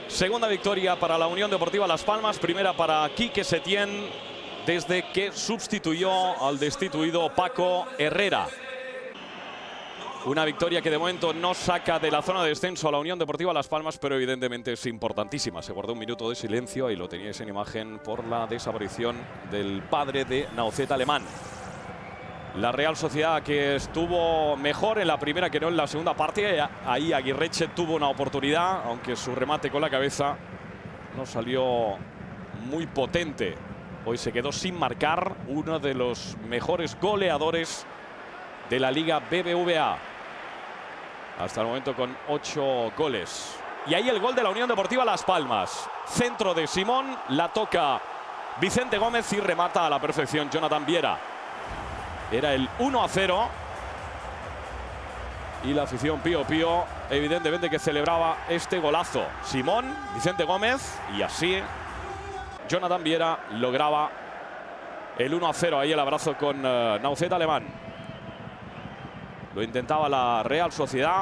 Segunda victoria para la Unión Deportiva Las Palmas, primera para Quique Setién desde que sustituyó al destituido Paco Herrera. Una victoria que de momento no saca de la zona de descenso a la Unión Deportiva Las Palmas, pero evidentemente es importantísima. Se guardó un minuto de silencio y lo teníais en imagen por la desaparición del padre de Naucet Alemán. La Real Sociedad, que estuvo mejor en la primera que no en la segunda parte. Ahí Aguirreche tuvo una oportunidad, aunque su remate con la cabeza no salió muy potente. Hoy se quedó sin marcar, uno de los mejores goleadores de la Liga BBVA. Hasta el momento con 8 goles. Y ahí el gol de la Unión Deportiva Las Palmas. Centro de Simón, la toca Vicente Gómez y remata a la perfección Jonathan Viera. Era el 1-0. Y la afición Pío Pío, evidentemente que celebraba este golazo. Simón, Vicente Gómez y así Jonathan Viera lograba el 1-0. Ahí el abrazo con Naucet Alemán. Lo intentaba la Real Sociedad.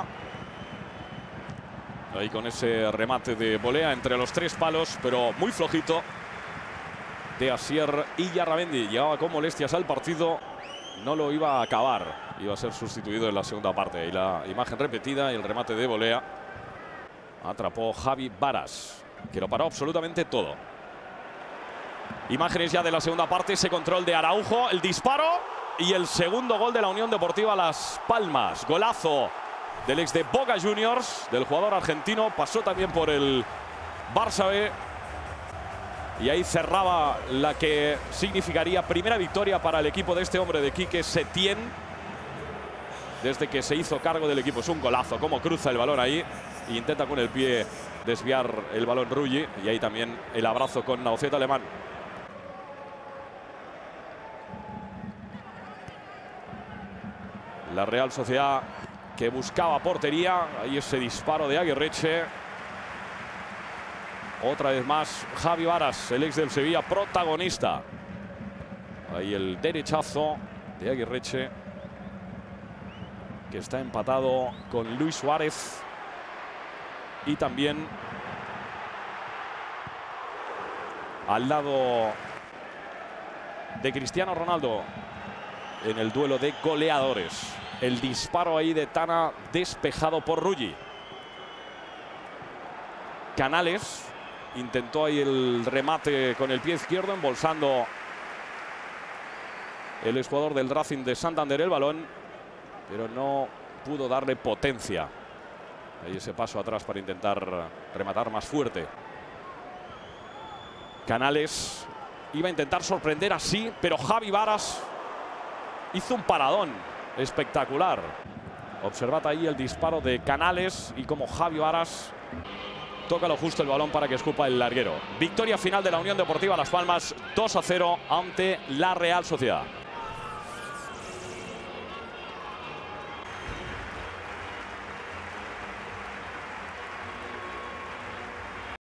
Ahí con ese remate de volea entre los 3 palos, pero muy flojito de Asier Illarramendi. Llegaba con molestias al partido. No lo iba a acabar. Iba a ser sustituido en la segunda parte. Y la imagen repetida y el remate de volea. Atrapó Javi Varas, que lo paró absolutamente todo. Imágenes ya de la segunda parte. Ese control de Araujo. El disparo. Y el segundo gol de la Unión Deportiva Las Palmas. Golazo del ex de Boca Juniors, del jugador argentino. Pasó también por el Barça B. Y ahí cerraba la que significaría primera victoria para el equipo de este hombre, de Quique Setién, desde que se hizo cargo del equipo. Es un golazo, cómo cruza el balón ahí. E intenta con el pie desviar el balón Rulli. Y ahí también el abrazo con Naucet Alemán. La Real Sociedad que buscaba portería. Ahí ese disparo de Aguirreche. Otra vez más Javi Varas, el ex del Sevilla, protagonista. Ahí el derechazo de Aguirreche, que está empatado con Luis Suárez. Y también al lado de Cristiano Ronaldo en el duelo de goleadores. El disparo ahí de Tana despejado por Rulli. Canales intentó ahí el remate con el pie izquierdo, embolsando el exjugador del Racing de Santander el balón, pero no pudo darle potencia. Ahí ese paso atrás para intentar rematar más fuerte. Canales iba a intentar sorprender así, pero Javi Varas hizo un paradón espectacular. Observad ahí el disparo de Canales y como Javi Varas toca lo justo el balón para que escupa el larguero. Victoria final de la Unión Deportiva Las Palmas, 2-0 ante la Real Sociedad.